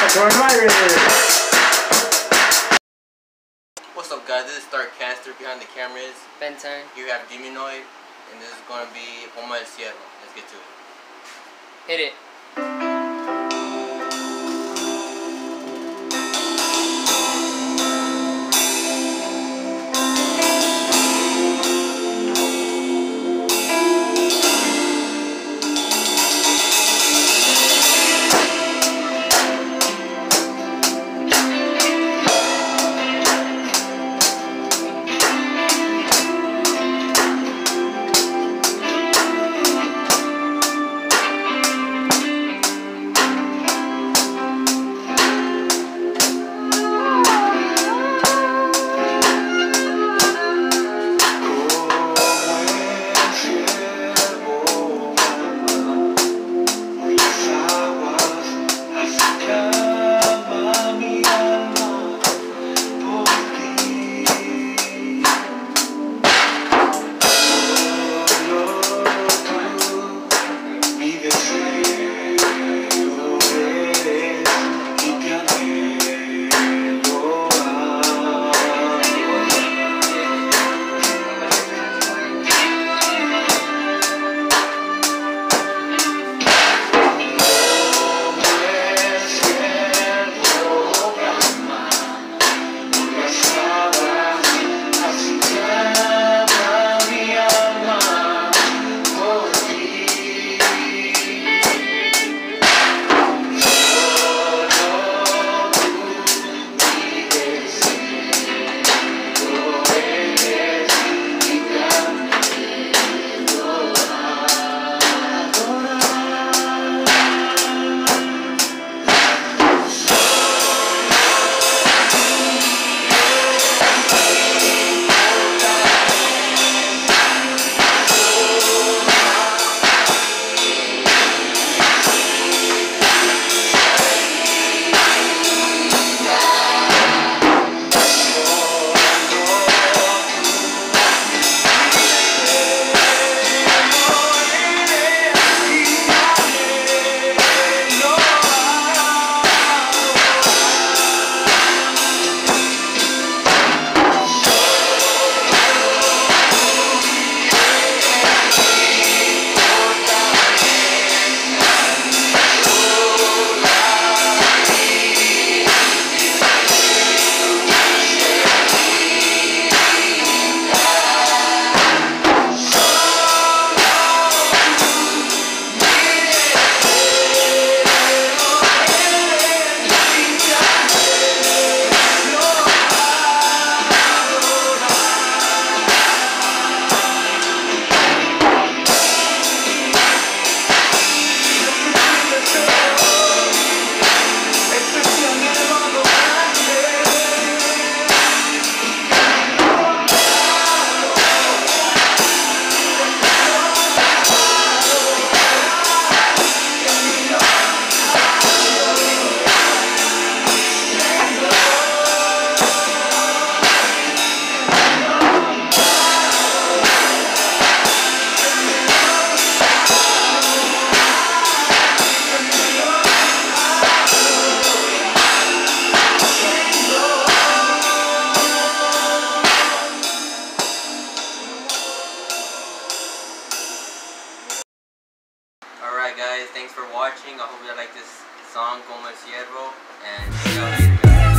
What's up, guys? This is Starkcaster. Behind the cameras, Bentone. Here we have Demonoid, and this is going to be Como El Cielo. Let's get to it. Hit it. Alright guys, thanks for watching. I hope you like this song, Como El Cielo, and see you later.